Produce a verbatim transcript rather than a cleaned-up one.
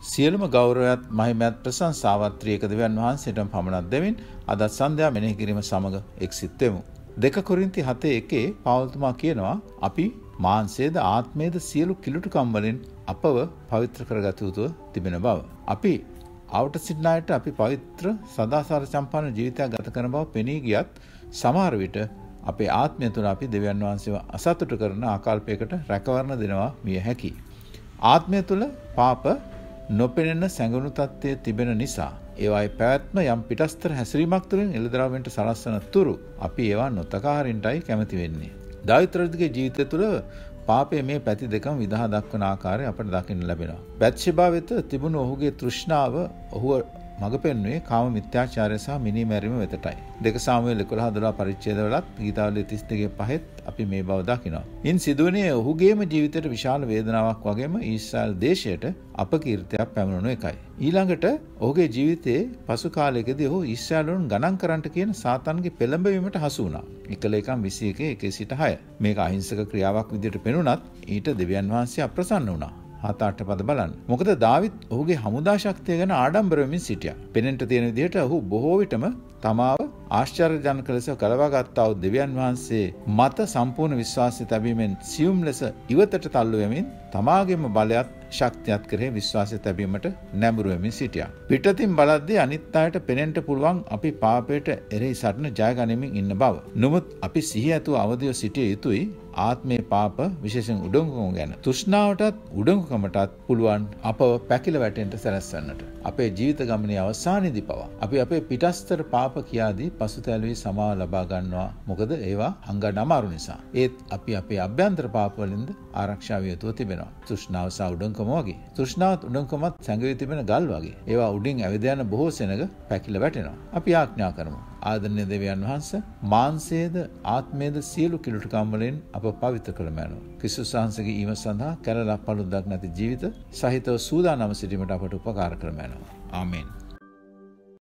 සියලුම ගෞරවයත් මහිමයත් ප්‍රශංසාවත් ත්‍රියක දෙවියන් වහන්සේටම පමණක් දෙමින් අද සන්ධ්‍යා මෙනෙහි කිරීම සමග එක්සිත් වෙමු. දෙක කොරින්ති හතේ එකේ පෞල්තුමා කියනවා අපි මාංශයේද ආත්මයේද සියලු කිලුටුකම් වලින් අපව පවිත්‍ර කරගත යුතුව තිබෙන බව. අපි ආවට සිටින අයට අපි පවිත්‍ර සදාචාර සම්පන්න ජීවිතයක් ගත කරන බව පෙනී ගියත් සමහර විට අපේ ආත්මය තුළ අපි දෙවියන් වහන්සේව අසතුටු කරන ආකල්පයකට රැකවරණ දෙනවා විය හැකියි. ආත්මය තුළ පාප නොපෙනෙන සැඟුණු තත්ත්වයේ තිබෙන නිසා ඒවායේ පැවැත්ම යම් පිටස්තර හැසිරීමක් තුළින් එළදරව්වෙන්ට සලස්වන තුරු අපි ඒවා නොතකා හරින්නටයි කැමති වෙන්නේ. දාවිත් රජුගේ ජීවිතය තුළ පාපයේ මේ පැති දෙකම විදහා දක්වන ආකාරය අපට දකින්න ලැබෙනවා. බැත්ෂෙබා වෙත තිබුණු ඔහුගේ තෘෂ්ණාව ඔහුව මඟ පෙන්වුවේ කාම මිත්‍යාචාරය සහ මිනී මැරීම වෙතටයි. දෙක සාමුවෙල් එකොළහ දොළහ පරිච්ඡේදවලත් ගීතාවලිය තිස් දෙකේ පහෙත් අපි මේ බව දකිනවා. ඉන් සිදුවන්නේ ඔහුගේම ජීවිතයට විශාල වේදනාවක් වගේම ඊශ්‍රායල් දේශයට අපකීර්තියක් පැමිණුණු එකයි. ඊළඟට ඔහුගේ ජීවිතයේ පසු කාලයකදී ඔහු ඊශ්‍රායල්වරුන් ගණන් කරන්නට කියන සාතන්ගේ පෙළඹවීමට හසු වුණා. එකලේකම් විසි එකේ එකේ සිට හය. මේක අහිංසක ක්‍රියාවක් විදිහට පෙනුනත් ඊට දෙවියන් වහන්සේ අප්‍රසන්න වුණා. හත අට පද බලන්න. මොකද දාවිත් ඔහුගේ හමුදා ශක්තිය ගැන ආඩම්බර වෙමින් සිටියා. පෙනෙන්නට තියෙන විදිහට ඔහු බොහෝ විටම තමාව ආශ්චර්යජනක ලෙස කලවාගත්තා වූ දෙවියන් වහන්සේ මත සම්පූර්ණ විශ්වාසය තැබීමෙන් සියුම් ලෙස ඉවතට තල්ලු වෙමින් තමාගේම බලයත් ශක්තියත් කෙරෙහි විශ්වාසය තැබීමට නැඹුරු වෙමින් සිටියා. පිටතින් බලද්දී අනිත් අයට පෙනෙන්න පුළුවන් අපි පාපයට එරෙහි සටන ජය ගනිමින් ඉන්න බව. නමුත් අපි සිහිය ඇතුව අවදිව සිටිය යුතුයි ආත්මේ පාප විශේෂයෙන් උඩඟුකම ගැන. තෘෂ්ණාවටත් උඩඟුකමටත් පුළුවන් අපව පැකිල වැටෙන්න සැලැස්වන්නට. අපේ ජීවිත ගමනේ අවසානයේදී පවා අපි අපේ පිටස්තර පාප කියාදී පසුතැලුවේ සමාව ලබා ගන්නවා. මොකද ඒවා අංගන්න අමාරු නිසා. ඒත් අපි අපේ අභ්‍යන්තර පාප වලින්ද ආරක්ෂා විය යුතුව තිබෙනවා. තෘෂ්ණාව සහ උඩඟුකම වගේ. තෘෂ්ණාවත් උඩඟුකමත් සැඟවී තිබෙන ගල් වගේ. ඒවා උඩින් ඇවිද යන බොහෝ සෙනඟ පැකිල වැටෙනවා. අපි ආඥා කරමු. ආදරණීය දෙවියන් වහන්සේ මාංශයේද ආත්මයේද සියලු කිලුටුකම් වලින් අප පවිත්‍ර කරමු. ක්‍රිස්තුස් වහන්සේගේ ඊම සඳහා කැලලක් පළුද්දක් නැති ජීවිත සහිතව සූදානම් සිටීමට අපට උපකාර කරමු. ආමේන්.